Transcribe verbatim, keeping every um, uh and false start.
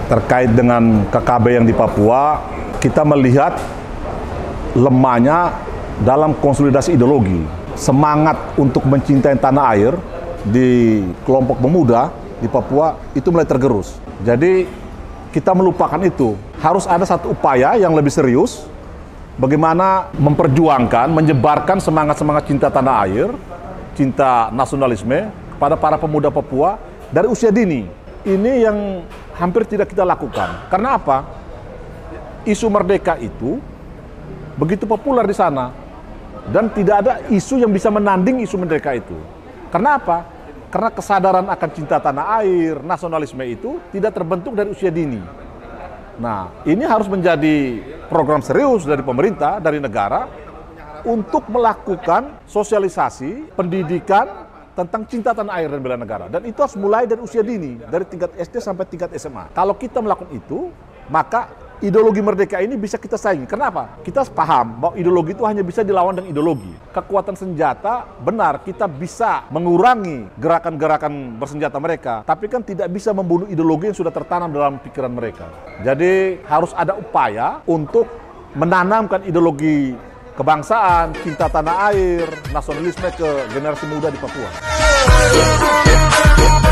Terkait dengan K K B yang di Papua, kita melihat lemahnya dalam konsolidasi ideologi. Semangat untuk mencintai tanah air di kelompok pemuda di Papua itu mulai tergerus. Jadi kita melupakan itu. Harus ada satu upaya yang lebih serius bagaimana memperjuangkan, menyebarkan semangat-semangat cinta tanah air, cinta nasionalisme kepada para pemuda Papua dari usia dini. Ini yang hampir tidak kita lakukan. Karena apa? Isu merdeka itu begitu populer di sana. Dan tidak ada isu yang bisa menanding isu merdeka itu. Karena apa? Karena kesadaran akan cinta tanah air, nasionalisme itu tidak terbentuk dari usia dini. Nah, ini harus menjadi program serius dari pemerintah, dari negara, untuk melakukan sosialisasi, pendidikan, tentang cinta tanah air dan bela negara. Dan itu harus mulai dari usia dini, dari tingkat S D sampai tingkat S M A. Kalau kita melakukan itu, maka ideologi merdeka ini bisa kita saingi. Kenapa? Kita paham bahwa ideologi itu hanya bisa dilawan dengan ideologi. Kekuatan senjata, benar, kita bisa mengurangi gerakan-gerakan bersenjata mereka, tapi kan tidak bisa membunuh ideologi yang sudah tertanam dalam pikiran mereka. Jadi harus ada upaya untuk menanamkan ideologi kebangsaan, cinta tanah air, nasionalisme ke generasi muda di Papua.